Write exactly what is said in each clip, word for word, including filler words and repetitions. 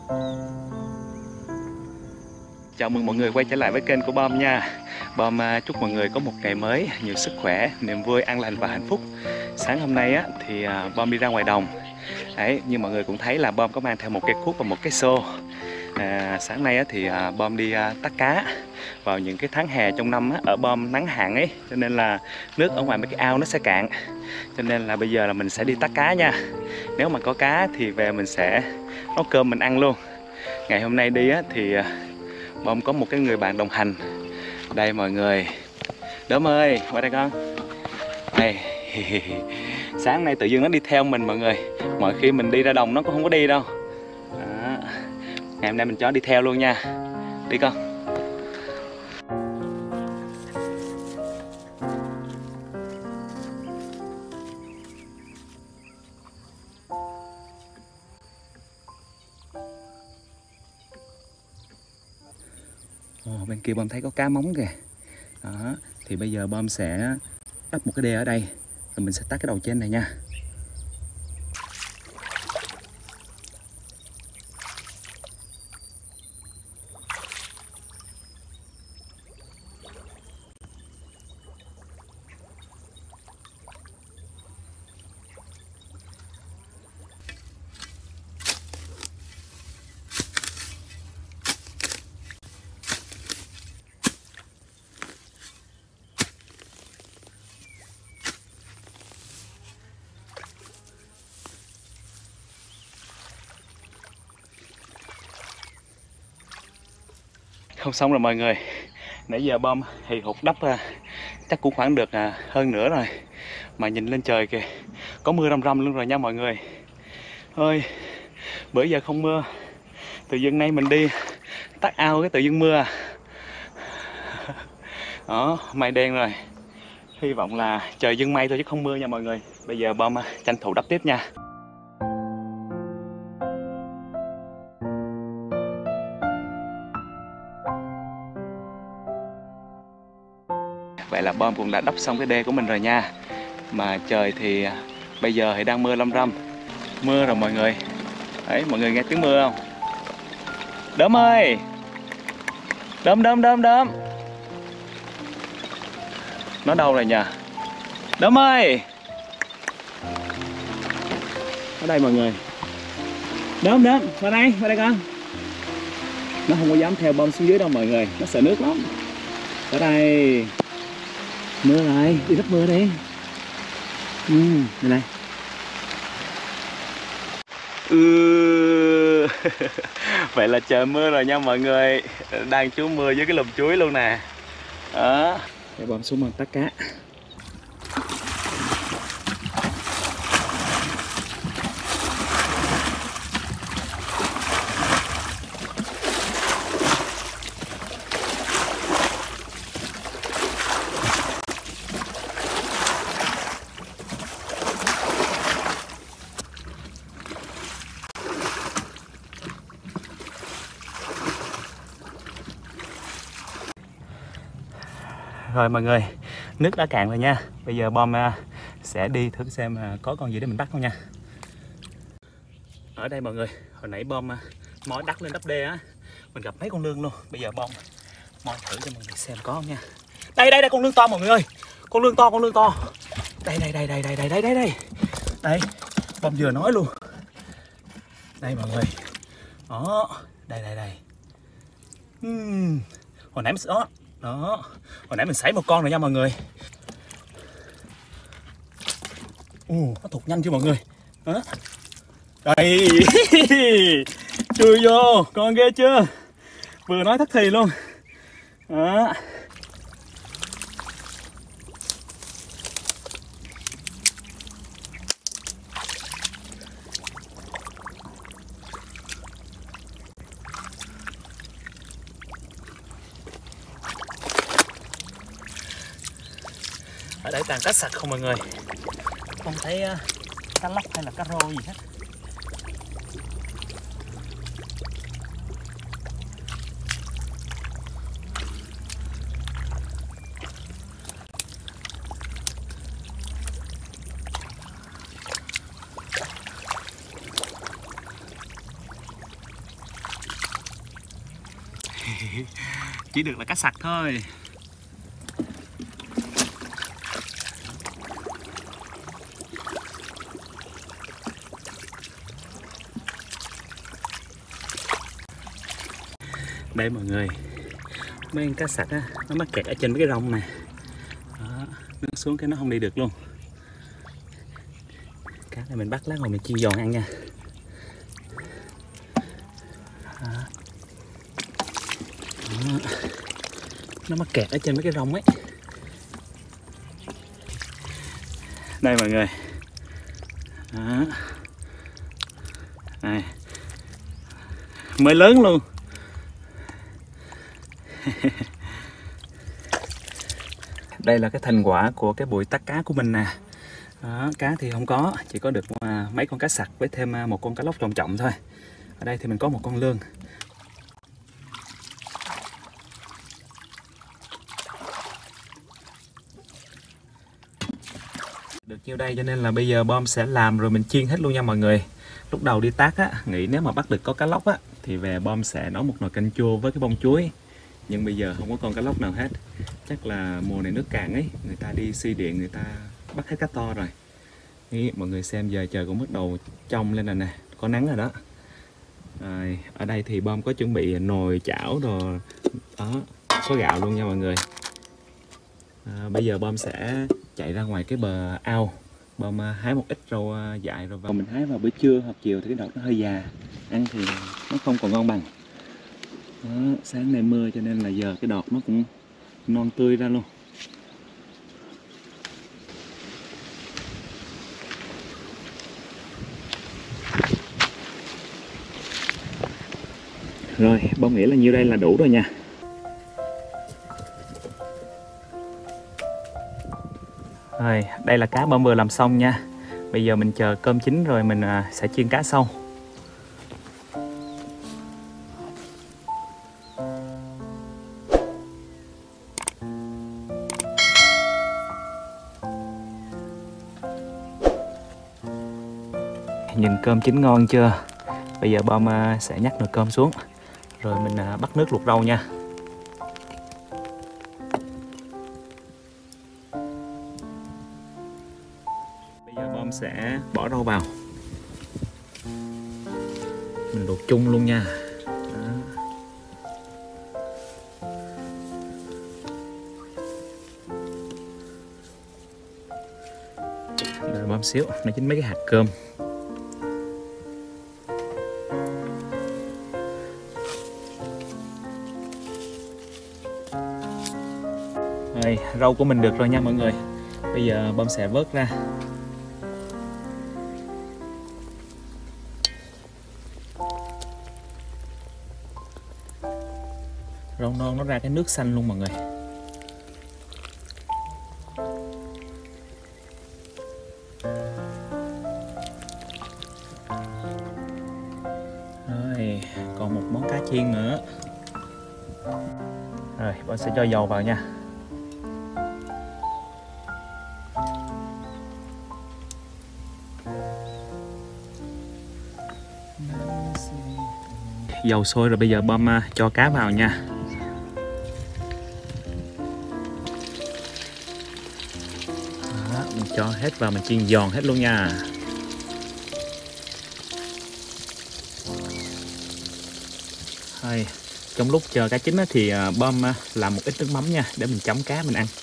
Chào mừng mọi người quay trở lại với kênh của Bom nha. Bom chúc mọi người có một ngày mới nhiều sức khỏe, niềm vui, an lành và hạnh phúc. Sáng hôm nay á, thì Bom đi ra ngoài đồng. Đấy, như mọi người cũng thấy là Bom có mang theo một cái cuốc và một cái xô. À, sáng nay á, thì Bom đi bắt cá. Vào những cái tháng hè trong năm á, ở Bom nắng hạn ấy, cho nên là nước ở ngoài mấy cái ao nó sẽ cạn. Cho nên là bây giờ là mình sẽ đi bắt cá nha. Nếu mà có cá thì về mình sẽ nấu cơm mình ăn luôn. Ngày hôm nay đi á, thì Bom có một cái người bạn đồng hành. Đây mọi người. Đốm ơi, qua đây con. Đây. Sáng nay tự dưng nó đi theo mình mọi người. Mọi khi mình đi ra đồng nó cũng không có đi đâu. Đó. Ngày hôm nay mình cho nó đi theo luôn nha. Đi con. Ồ, bên kia Bom thấy có cá móng kìa. Đó, thì bây giờ Bom sẽ đắp một cái đê ở đây. Rồi mình sẽ tắt cái đầu trên này nha. Không xong rồi mọi người. Nãy giờ Bom hì hục đắp chắc cũng khoảng được hơn nữa rồi. Mà nhìn lên trời kìa, có mưa răm răm luôn rồi nha mọi người. Ôi, bữa giờ không mưa. Tự dưng nay mình đi tắt ao cái tự dưng mưa. Đó, mây đen rồi. Hy vọng là trời dưng mây thôi chứ không mưa nha mọi người. Bây giờ Bom tranh thủ đắp tiếp nha. Vậy là Bom cũng đã đắp xong cái đê của mình rồi nha. Mà trời thì bây giờ thì đang mưa lâm râm. Mưa rồi mọi người. Đấy, mọi người nghe tiếng mưa không? Đốm ơi! Đốm, đốm, đốm, đốm! Nó đâu rồi nhỉ? Đốm ơi! Ở đây mọi người. Đốm, đốm, vào đây, vào đây con. Nó không có dám theo Bom xuống dưới đâu mọi người. Nó sợ nước lắm. Ở đây. Mưa rồi, đi đắp mưa đi. Ừ, đây này. Ừ. Vậy là trời mưa rồi nha mọi người. Đang trú mưa với cái lùm chuối luôn nè. Đó. Để Bom xuống bằng tắt cá. Rồi mọi người, nước đã cạn rồi nha. Bây giờ Bom sẽ đi thử xem có con gì để mình bắt không nha. Ở đây mọi người, hồi nãy Bom mò đắp lên đắp đê á, mình gặp mấy con lươn luôn. Bây giờ Bom mò thử cho mọi người xem có không nha. Đây đây đây, con lươn to mọi người ơi. Con lươn to, con lươn to. Đây đây đây đây đây đây đây đây đây. Đây, Bom vừa nói luôn. Đây mọi người. Đó, đây đây đây. Uhm. Hồi nãy mình đó. Đó, hồi nãy mình sảy một con rồi nha mọi người. Ồ, uh, nó thụt nhanh chưa mọi người. Đó. Đây. Chui vô, con ghê chưa. Vừa nói thất thì luôn. Đó. Ở đây toàn cá sặc không mọi người. Không thấy uh, cá lóc hay là cá rô gì hết. Chỉ được là cá sặc thôi. Đây mọi người, mấy con cá sặc á, nó mắc kẹt ở trên mấy cái rong nè. Đó, nó xuống cái nó không đi được luôn. Cá này mình bắt lát rồi mình chiên giòn ăn nha. Đó. Đó. Nó mắc kẹt ở trên mấy cái rong ấy. Đây mọi người. Đó. Đây. Mới lớn luôn. Đây là cái thành quả của cái buổi tắt cá của mình nè. Đó, cá thì không có, chỉ có được mấy con cá sặc với thêm một con cá lóc trọng trọng thôi. Ở đây thì mình có một con lươn. Được nhiêu đây cho nên là bây giờ Bom sẽ làm rồi mình chiên hết luôn nha mọi người. Lúc đầu đi tác á, nghĩ nếu mà bắt được có cá lóc á thì về Bom sẽ nấu một nồi canh chua với cái bông chuối. Nhưng bây giờ không có con cá lóc nào hết. Chắc là mùa này nước cạn ấy, người ta đi xi điện người ta bắt hết cá to rồi. Ý, mọi người xem giờ trời cũng bắt đầu trong lên rồi nè, có nắng rồi đó. Rồi, ở đây thì Bom có chuẩn bị nồi chảo đồ đó, có gạo luôn nha mọi người. À, bây giờ Bom sẽ chạy ra ngoài cái bờ ao, Bom hái một ít rau dại rồi vào. Mình hái vào buổi trưa hoặc chiều thì cái đọt nó hơi già, ăn thì nó không còn ngon bằng. Đó, sáng nay mưa cho nên là giờ cái đọt nó cũng non tươi ra luôn. Rồi, Bom nghĩ là nhiêu đây là đủ rồi nha. Rồi, đây là cá Bom vừa làm xong nha. Bây giờ mình chờ cơm chín rồi mình sẽ chiên cá sau. Nhìn cơm chín ngon chưa? Bây giờ Bom sẽ nhắc nồi cơm xuống rồi mình bắt nước luộc rau nha. Bây giờ Bom sẽ bỏ rau vào, mình luộc chung luôn nha. Đó. Đợi Bom xíu, nó chín mấy cái hạt cơm. Rồi, rau của mình được rồi nha mọi người. Bây giờ Bom sẽ vớt ra. Rau non nó ra cái nước xanh luôn mọi người. Rồi, còn một món cá chiên nữa. Rồi, Bom sẽ cho dầu vào nha. Dầu sôi rồi bây giờ Bom cho cá vào nha. Đó, mình cho hết vào, mình chiên giòn hết luôn nha. Rồi, trong lúc chờ cá chín thì Bom làm một ít nước mắm nha, để mình chấm cá mình ăn.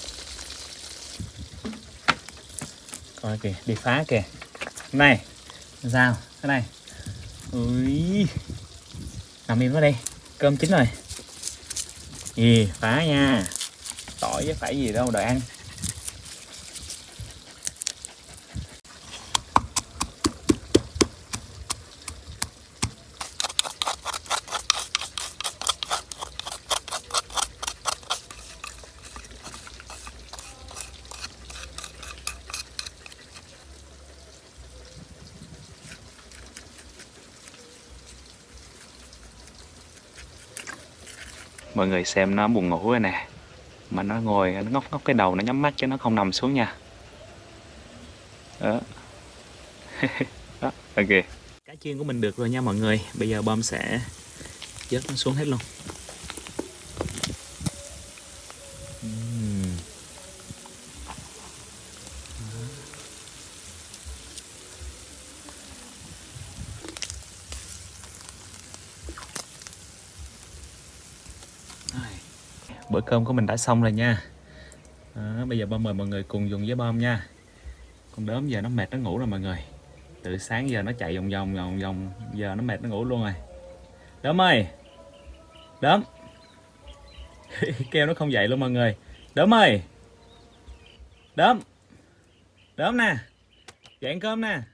Coi kìa, đi phá kìa. Này, sao? Cái này. Ui, nằm im ở đây, cơm chín rồi. Gì, phá nha. Tỏi với phải gì đâu, đòi ăn. Mọi người xem nó buồn ngủ rồi nè. Mà nó ngồi, nó ngóc ngóc cái đầu, nó nhắm mắt chứ nó không nằm xuống nha. Đó. Đó, ok. Cá chiên của mình được rồi nha mọi người. Bây giờ Bom sẽ vớt nó xuống hết luôn. bữa cơm của mình đã xong rồi nha. Đó, bây giờ Bom mời mọi người cùng dùng với Bom nha. Con đốm giờ nó mệt nó ngủ rồi mọi người. Từ sáng giờ nó chạy vòng vòng vòng vòng, giờ nó mệt nó ngủ luôn rồi. Đốm ơi, Đốm. Kêu nó không dậy luôn mọi người. Đốm ơi, Đốm, Đốm nè, dậy ăn cơm nè.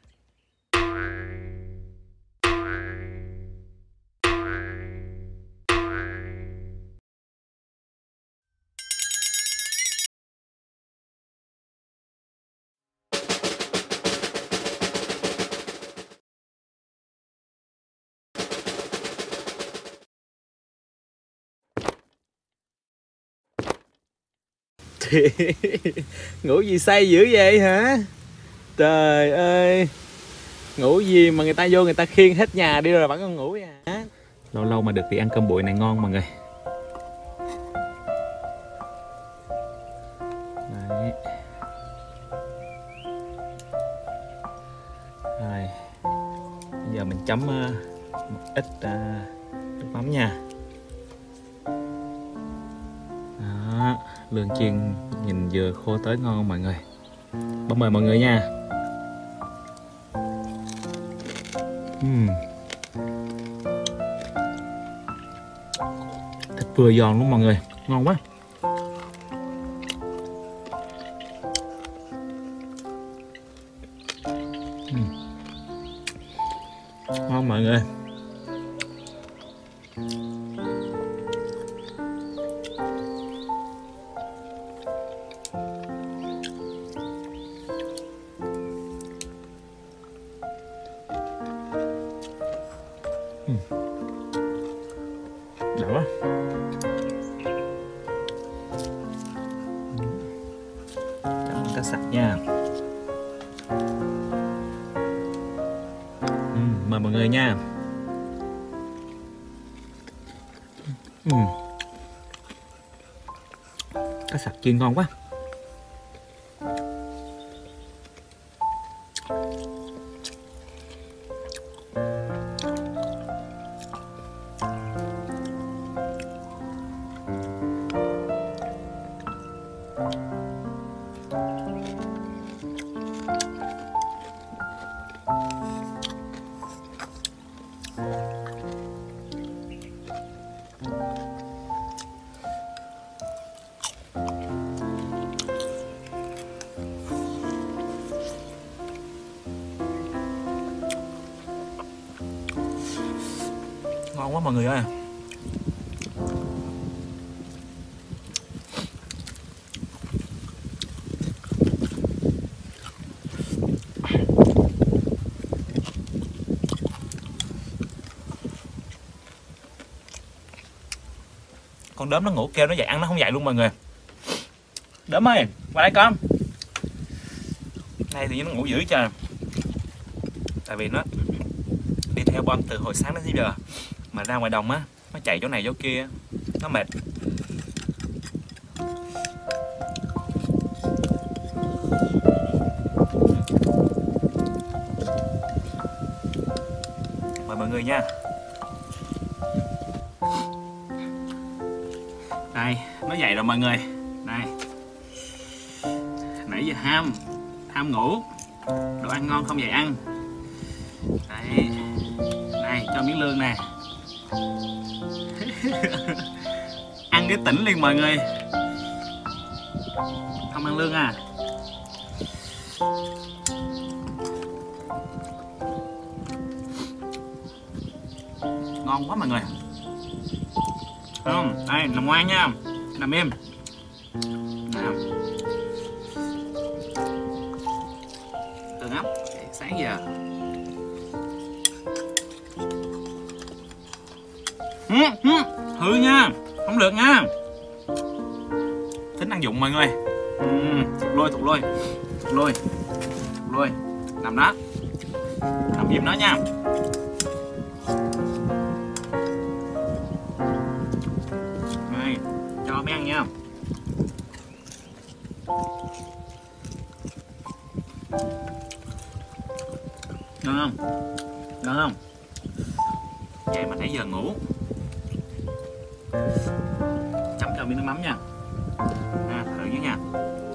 Ngủ gì say dữ vậy hả? Trời ơi, ngủ gì mà người ta vô người ta khiêng hết nhà đi rồi vẫn còn ngủ vậy hả? Lâu lâu mà được thì ăn cơm bụi này ngon mọi người. Đấy. Rồi, bây giờ mình chấm uh, một ít uh, nước mắm nha. Đó, lươn chiên nhìn vừa khô tới ngon không mọi người. Bấm mời mọi người nha. uhm. Thịt vừa giòn luôn mọi người, ngon quá. uhm. Ngon mọi người. Đã quá. Cảm ơn cá sặc nha. ừ, Mời mọi người nha. ừ. Cá sặc chiên ngon quá. Ngon quá mọi người ơi. Con đốm nó ngủ kêu nó dậy ăn nó không dậy luôn mọi người. Đốm ơi, qua đây con. Này thì nó ngủ dữ trời. Tại vì nó đi theo Bom từ hồi sáng đến giờ, mà ra ngoài đồng á nó chạy chỗ này chỗ kia nó mệt. Mời mọi người nha. Đây, nó dậy rồi mọi người. Đây, nãy giờ ham ham ngủ, đồ ăn ngon không dậy ăn. Đây, này cho miếng lương nè. Ăn cái tỉnh liền mọi người. Không ăn lương à? Ngon quá mọi người. Không, đây nằm ngoan nha, nằm im. Nào. Từ ngắp sáng giờ. Ừ, ừ, hư nha, không được nha. Tính ăn dụng mọi người. Ừ, thụt lôi, thụt lôi, thụt lôi, thụt lôi, nằm đó, nằm im đó nha. Đây, cho bé ăn nha. Được không? Được không? Vậy mà nãy giờ ngủ. Chấm cho miếng nước mắm nha. À, thử nhé nha.